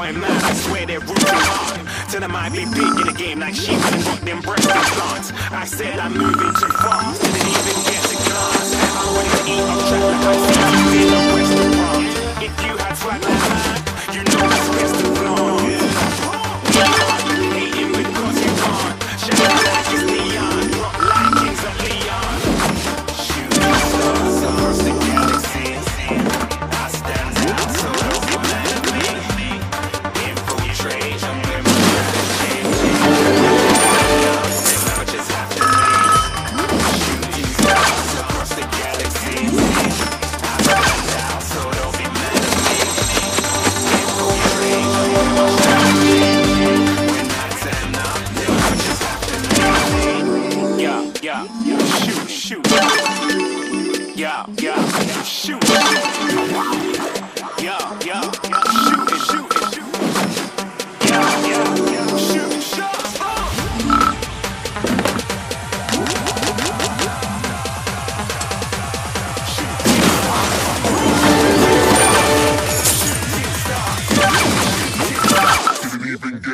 boy man, I swear they're rooting hard. Tell them I be big in the game like sheep and got them breast implants. I said I'm moving too fast, didn't even get to glance. I wanted to eat off track like I see you in a restaurant. If you had swag like that, you know it's best to flaunt. Hating because you can't. Shine like it's neon, rock like kings of Leon. Shooting stars across the galaxy. I stand out so don't be mad at me. Infiltrate, I'm with my strategy. Never just have to leave. Shooting stars across the galaxy. I stand out so don't be mad at me. Infiltrate, I'm with my strategy. When I stand up, never just have to leave. Yeah, shoot. Yeah, shoot. Yeah, shoot. Yeah, shoot. Didn't even get